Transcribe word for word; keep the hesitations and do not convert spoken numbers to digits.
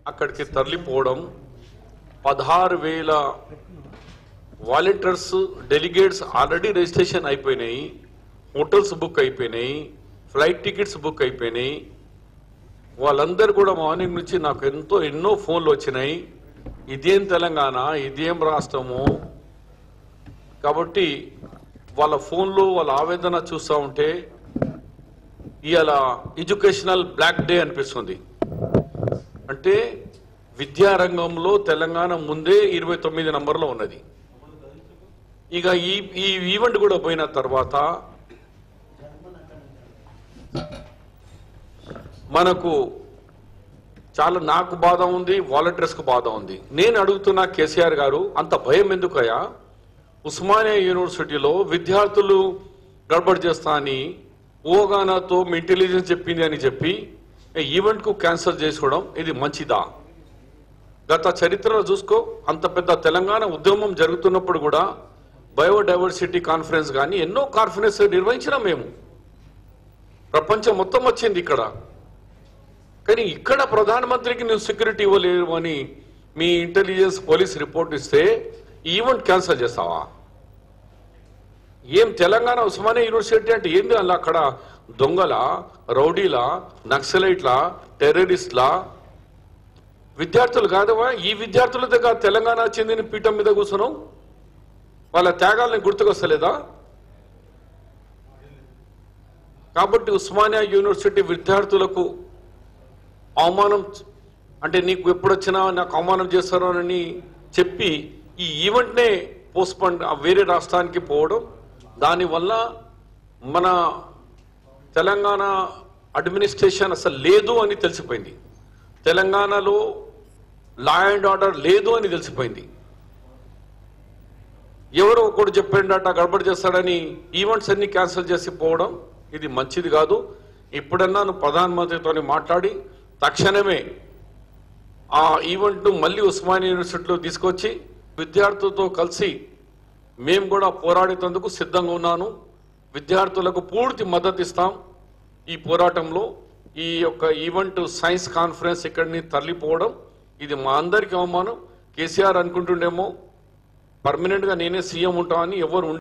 అక్కడికి తరలిపోవడం, పదహారు వేల వాలంటీర్స్ డెలిగేట్స్ ఆల్రెడీ రిజిస్ట్రేషన్ అయిపోయినాయి, హోటల్స్ బుక్ అయిపోయినాయి, ఫ్లైట్ టికెట్స్ బుక్ అయిపోయినాయి. వాళ్ళందరూ కూడా మార్నింగ్ నుంచి నాకు ఎంతో ఎన్నో ఫోన్లు వచ్చినాయి, ఇదేం తెలంగాణ, ఇదేం రాష్ట్రము. కాబట్టి వాళ్ళ ఫోన్లో వాళ్ళ ఆవేదన చూస్తూ ఉంటే ఇవాళ ఎడ్యుకేషనల్ బ్లాక్ డే అనిపిస్తుంది. అంటే విద్యారంగంలో తెలంగాణ ముందే ఇరవై తొమ్మిది నంబర్లో ఉన్నది. ఇక ఈ ఈ ఈవెంట్ కూడా పోయిన తర్వాత మనకు చాలా నాకు బాధ ఉంది, వాలంటీర్స్కు బాధ ఉంది. నేను అడుగుతున్నా కేసీఆర్ గారు, అంత భయం ఎందుకయ్యా? ఉస్మానియా యూనివర్సిటీలో విద్యార్థులు గడబడి చేస్తా అని ఓగానాతో మీ ఇంటెలిజెన్స్ చెప్పింది అని చెప్పి ఈవెంట్కు క్యాన్సిల్ చేసుకోవడం ఇది మంచిదా? గత చరిత్రలో చూసుకో, అంత పెద్ద తెలంగాణ ఉద్యమం జరుగుతున్నప్పుడు కూడా బయోడైవర్సిటీ కాన్ఫరెన్స్ కానీ ఎన్నో కాన్ఫరెన్స్ నిర్వహించినాం మేము. ప్రపంచం మొత్తం వచ్చింది ఇక్కడ. కానీ ఇక్కడ ప్రధానమంత్రికి నువ్వు సెక్యూరిటీ ఇవ్వలేవు అని మీ ఇంటెలిజెన్స్ పోలీస్ రిపోర్ట్ ఇస్తే ఈవెంట్ క్యాన్సిల్ చేస్తావా? ఏం తెలంగాణ ఉస్మానియా యూనివర్సిటీ అంటే ఏంది? అలా అక్కడ దొంగల, రౌడీలా, నక్సలైట్లా, టెర్రరిస్ట్లా విద్యార్థులు కాదవా? ఈ విద్యార్థుల దగ్గర తెలంగాణ చెందిన పీఠం మీద కూర్చున్నావు. వాళ్ళ త్యాగాలని గుర్తుకొస్తలేదా? కాబట్టి ఉస్మానియా యూనివర్సిటీ విద్యార్థులకు అవమానం, అంటే నీకు ఎప్పుడొచ్చినా నాకు అవమానం చేస్తారని చెప్పి ఈ ఈవెంట్నే పోస్ట్పోన్ వేరే రాష్ట్రానికి పోవడం, దానివల్ల మన తెలంగాణ అడ్మినిస్ట్రేషన్ అసలు లేదు అని తెలిసిపోయింది. తెలంగాణలో లా అండ్ ఆర్డర్ లేదు అని తెలిసిపోయింది. ఎవరో ఒకడు చెప్పాడట గడబడి చేస్తాడని ఈవెంట్స్ అన్ని క్యాన్సిల్ చేసి పోవడం ఇది మంచిది కాదు. ఇప్పుడన్నా నువ్వు ప్రధానమంత్రితో మాట్లాడి తక్షణమే ఆ ఈవెంట్ను మళ్ళీ ఉస్మానియా యూనివర్సిటీలో తీసుకొచ్చి విద్యార్థులతో కలిసి మేము కూడా పోరాడేందుకు సిద్ధంగా ఉన్నాను. విద్యార్థులకు పూర్తి మద్దతు ఇస్తాం ఈ పోరాటంలో. ఈ యొక్క ఈవెంట్ సైన్స్ కాన్ఫరెన్స్ ఇక్కడిని తరలిపోవడం ఇది మా అందరికీ అవమానం. కేసీఆర్ అనుకుంటుండేమో పర్మనెంట్గా నేనే సీఎం ఉంటామని, ఎవరు